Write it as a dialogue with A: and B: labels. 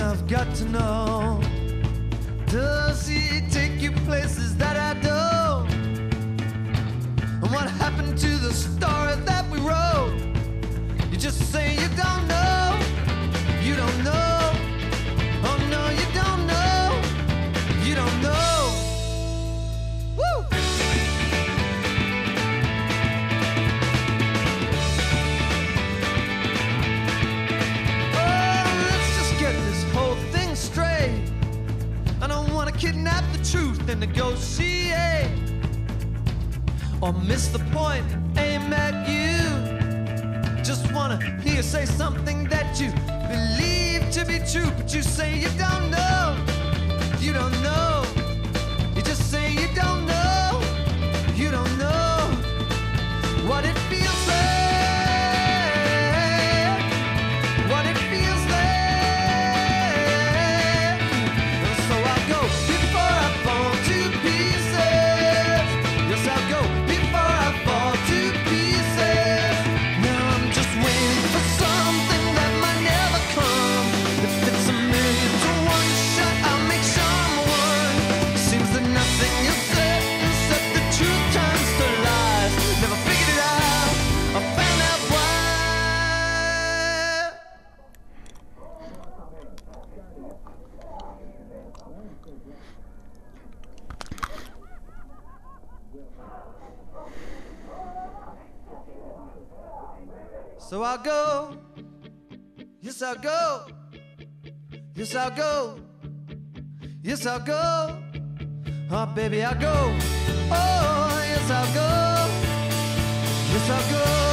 A: I've got to know. Does he take you places that I don't? And what happened to the story that we wrote? You just say you don't know. You don't know. Oh no, you don't know. You don't know. Woo! Oh, let's just get this whole thing straight. I don't want to kidnap the truth and negotiate, or miss the point and aim at you. Just wanna hear you say something that you believe to be true, but you say you don't know. You don't know. You just say you don't know. You don't know what it feels like. What it feels like. So I'll go before I fall to pieces. Yes, I'll go before I fall to pieces. Now I'm just waiting for something that might never come. If it's a million to one shot, I'll make sure I'm one. Seems that nothing you said except the truth turns to lies. Never figured it out. I found out why. So I'll go, yes I'll go, yes I'll go, yes I'll go, oh baby I'll go, oh yes I'll go, yes I'll go.